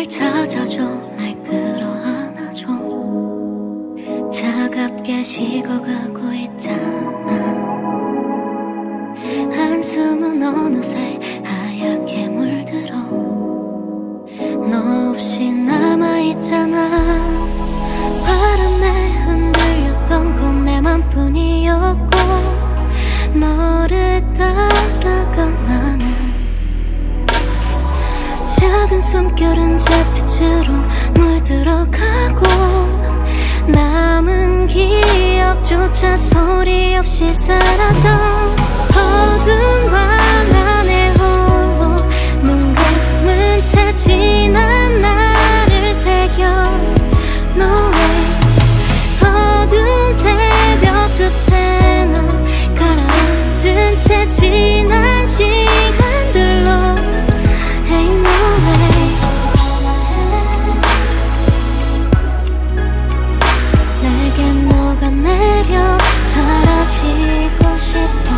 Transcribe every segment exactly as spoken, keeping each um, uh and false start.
날 찾아줘, 날 끌어안아줘. 차갑게 식어가고 있잖아. 한숨은 어느새 하얗게 물들어. 너 없이 남아있잖아. 바람에 흔들렸던 건 내 맘뿐이었고, 너를 따라가 나는. 작은 숨결은 잿빛으로 물들어가고, 남은 기억조차 소리 없이 사라져. 어두운 방 안에 홀로 눈 감은 채 지난 나를 새겨. No way. 어두운 새벽 끝에 난 가라앉은 채 지난 시간들로. Ain't no way. 내겐 녹아내려 사라지고 싶어.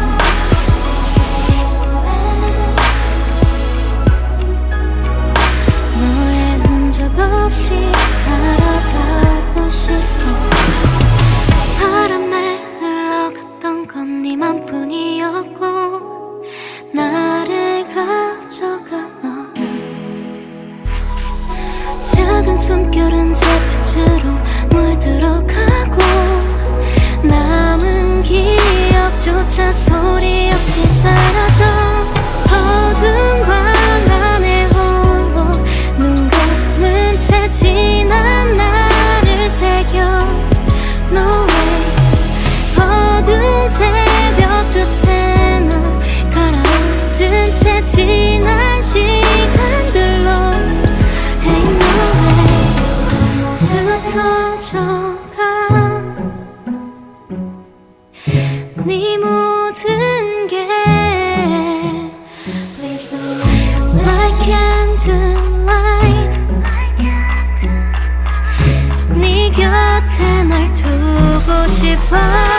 너의 흔적 없이 살아가고 싶어. 바람에 흘러갔던 건 네 맘뿐이었고, 나를 가져가 너는. 작은 숨결은 잿빛으로 물들어가고, 남은 기억조차 소리 없이 사라져. 어두운 방 안에 홀로 눈 감은 채 지난 나를 새겨. No way. 어두운 새벽 끝에 난 가라앉은 채 지난 시간들로. Ain't no way. 흩어져가 네 모든 게 like candlelight. 네 곁에 날 두고 싶어.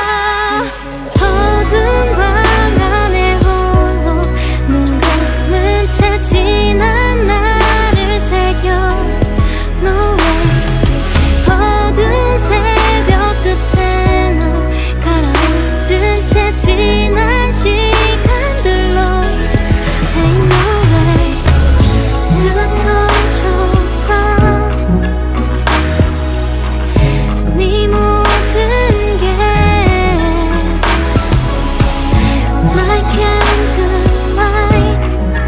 어두운 방 안에 홀로 눈 감은 채 지난 나를 새겨. No way. 어두운 새벽 끝에 난 가라앉은 채 지난 시간들로. Ain't no way. 흩어져가 네 모든 게 like candlelight.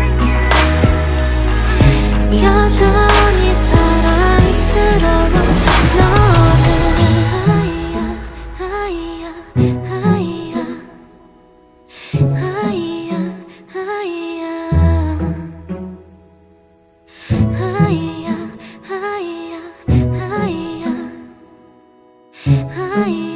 여전히 사랑스러워 너는. 아이야 아이야 아이야 아이야 아이야 아이야 아이야 아이야.